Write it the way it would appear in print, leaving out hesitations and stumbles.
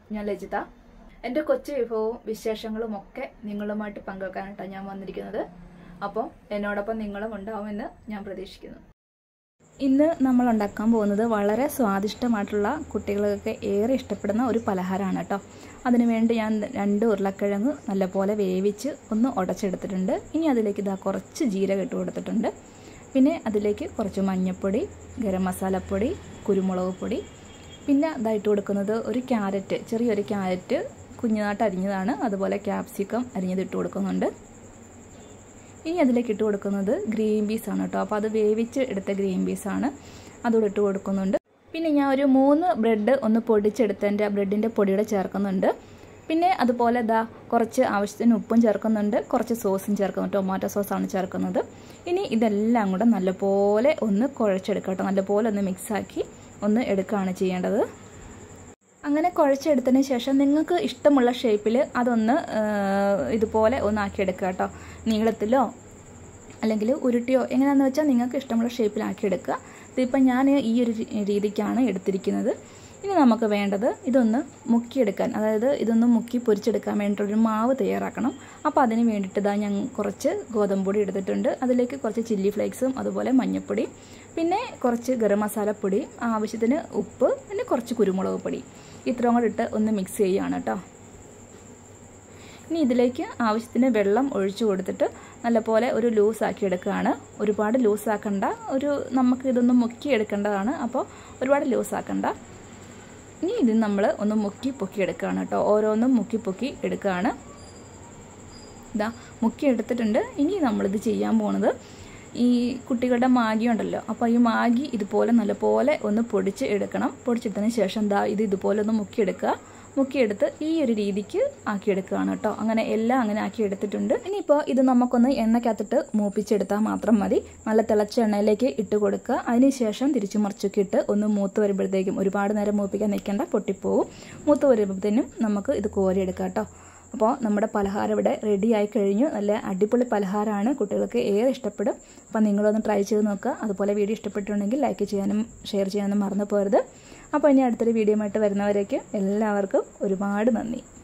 ഞാൻ ലജിത. എൻ്റെ കൊച്ചു വിഭവവും വിശേഷങ്ങളും ഒക്കെ നിങ്ങളുമായിട്ട് പങ്കുവെക്കാനായിട്ടാണ് ഞാൻ വന്നിരിക്കുന്നത്. അപ്പോൾ എന്നോടൊപ്പം നിങ്ങളും ഉണ്ടാവുമെന്ന് ഞാൻ പ്രതീക്ഷിക്കുന്നു. ഇന്ന് നമ്മൾ ഉണ്ടാക്കാൻ പോകുന്നത് വളരെ സ്വാദിഷ്ടമായിട്ടുള്ള കുട്ടികൾക്കൊക്കെ ഏറെ ഇഷ്ടപ്പെടുന്ന ഒരു പലഹാരമാണ് കേട്ടോ. അതിനുവേണ്ടി ഞാൻ 2 ഉരുളക്കിഴങ്ങ് നല്ലപോലെ വേവിച്ച് ഒന്ന് ഉടച്ചെടുത്തിട്ടുണ്ട്. ഇനി അതിലേക്ക് കുറച്ച് ജീരകം ഇട്ട് കൊടുത്തിട്ടുണ്ട്. പിന്നെ അതിലേക്ക് കുറച്ച് മഞ്ഞൾപ്പൊടി, ഗരം മസാലപ്പൊടി, കുരുമുളക് പൊടി, പിന്നെ ഇതായിട്ട് കൊടുക്കുന്നത് ഒരു ക്യാരറ്റ്, ചെറിയൊരു ക്യാരറ്റ് കുഞ്ഞുനാട്ട് അരിഞ്ഞതാണ്, അതുപോലെ ക്യാപ്സിക്കം അരിഞ്ഞത് ഇട്ട് കൊടുക്കുന്നുണ്ട്. ഇനി അതിലേക്ക് ഇട്ട് കൊടുക്കുന്നത് ഗ്രീൻ പീസാണ് കേട്ടോ. അപ്പോൾ അത് വേവിച്ച് എടുത്ത ഗ്രീൻ പീസാണ്, അതുകൂടെ ഇട്ട് കൊടുക്കുന്നുണ്ട്. പിന്നെ ഞാൻ ഒരു 3 ബ്രെഡ് ഒന്ന് പൊടിച്ചെടുത്തതിൻ്റെ ബ്രെഡിൻ്റെ പൊടിയുടെ ചേർക്കുന്നുണ്ട്. പിന്നെ അതുപോലെ കുറച്ച് ആവശ്യത്തിന് ഉപ്പും ചേർക്കുന്നുണ്ട്, കുറച്ച് സോസും ചേർക്കുന്നുണ്ട്, ടൊമാറ്റോ സോസാണ് ചേർക്കുന്നത്. ഇനി ഇതെല്ലാം കൂടെ നല്ലപോലെ ഒന്ന് കുഴച്ചെടുക്കാം കേട്ടോ. നല്ലപോലെ ഒന്ന് മിക്സാക്കി ഒന്ന് എടുക്കുകയാണ് ചെയ്യേണ്ടത്. അങ്ങനെ കുഴച്ചെടുത്തതിന് ശേഷം നിങ്ങൾക്ക് ഇഷ്ടമുള്ള ഷേപ്പിൽ അതൊന്ന് ഇതുപോലെ ഒന്ന് ആക്കിയെടുക്കുക കേട്ടോ. നീളത്തിലോ അല്ലെങ്കിൽ ഉരുട്ടിയോ എങ്ങനെയാണെന്ന് വെച്ചാൽ നിങ്ങൾക്ക് ഇഷ്ടമുള്ള ഷേപ്പിലാക്കിയെടുക്കുക. ഇതിപ്പോൾ ഞാൻ ഈ ഒരു രീതിക്കാണ് എടുത്തിരിക്കുന്നത്. ഇനി നമുക്ക് വേണ്ടത് ഇതൊന്ന് മുക്കിയെടുക്കാൻ, അതായത് ഇതൊന്ന് മുക്കി പൊരിച്ചെടുക്കാൻ വേണ്ടിയിട്ടൊരു മാവ് തയ്യാറാക്കണം. അപ്പോൾ അതിന് വേണ്ടിയിട്ട് ഞാൻ കുറച്ച് ഗോതമ്പ് പൊടി എടുത്തിട്ടുണ്ട്. അതിലേക്ക് കുറച്ച് ചില്ലി ഫ്ലേക്സും അതുപോലെ മഞ്ഞൾപ്പൊടി, പിന്നെ കുറച്ച് ഗരം മസാലപ്പൊടി, ആവശ്യത്തിന് ഉപ്പ്, പിന്നെ കുറച്ച് കുരുമുളക് പൊടി, ഇത്രയും കൂടെ ഇട്ട് ഒന്ന് മിക്സ് ചെയ്യുകയാണ് കേട്ടോ. ഇനി ഇതിലേക്ക് ആവശ്യത്തിന് വെള്ളം ഒഴിച്ചു കൊടുത്തിട്ട് നല്ലപോലെ ഒരു ലൂസാക്കി എടുക്കുകയാണ്. ഒരുപാട് ലൂസാക്കണ്ട, നമുക്ക് ഇതൊന്ന് മുക്കി എടുക്കേണ്ടതാണ്, അപ്പോൾ ഒരുപാട് ലൂസാക്കണ്ട. ഇനി ഇത് നമ്മൾ ഒന്ന് മുക്കി പൊക്കി എടുക്കുകയാണ് കേട്ടോ. ഓരോന്നും മുക്കി പൊക്കി എടുക്കുകയാണ്. മുക്കി എടുത്തിട്ടുണ്ട്. ഇനി നമ്മളിത് ചെയ്യാൻ പോകുന്നത് ഈ കുട്ടികളുടെ മാഗി ഉണ്ടല്ലോ, അപ്പോൾ ഈ മാഗി ഇതുപോലെ നല്ലപോലെ ഒന്ന് പൊടിച്ച് എടുക്കണം. പൊടിച്ചെടുത്തതിന് ശേഷം ഇത് ഇതുപോലെ ഒന്ന് മുക്കിയെടുക്കുക. മുക്കിയെടുത്ത് ഈ ഒരു രീതിക്ക് ആക്കിയെടുക്കുകയാണ് കേട്ടോ. അങ്ങനെ എല്ലാം അങ്ങനെ ആക്കി എടുത്തിട്ടുണ്ട്. ഇനിയിപ്പോൾ ഇത് നമുക്കൊന്ന് എണ്ണയ്ക്കകത്തിട്ട് മൂപ്പിച്ചെടുത്താൽ മാത്രം മതി. നല്ല തിളച്ച എണ്ണയിലേക്ക് ഇട്ട് കൊടുക്കുക. അതിനുശേഷം തിരിച്ചു മറിച്ചൊക്കെ ഇട്ട് ഒന്ന് മൂത്ത് വരുമ്പോഴത്തേക്കും, ഒരുപാട് നേരം മൂപ്പിക്കാൻ നിൽക്കേണ്ട, പൊട്ടിപ്പോവും. മൂത്ത് വരുമ്പോഴത്തേനും നമുക്ക് ഇത് കോരിയെടുക്കാം കേട്ടോ. അപ്പോൾ നമ്മുടെ പലഹാരം ഇവിടെ റെഡി ആയി കഴിഞ്ഞു. നല്ല അടിപൊളി പലഹാരമാണ്, കുട്ടികൾക്ക് ഏറെ ഇഷ്ടപ്പെടും. അപ്പോൾ നിങ്ങളൊന്ന് ട്രൈ ചെയ്ത് നോക്കുക. അതുപോലെ വീഡിയോ ഇഷ്ടപ്പെട്ടിട്ടുണ്ടെങ്കിൽ ലൈക്ക് ചെയ്യാനും ഷെയർ ചെയ്യാനും മറന്നു പോകരുത്. അപ്പോൾ ഇനി അടുത്തൊരു വീഡിയോ ആയിട്ട് വരുന്നവരേക്ക് എല്ലാവർക്കും ഒരുപാട് നന്ദി.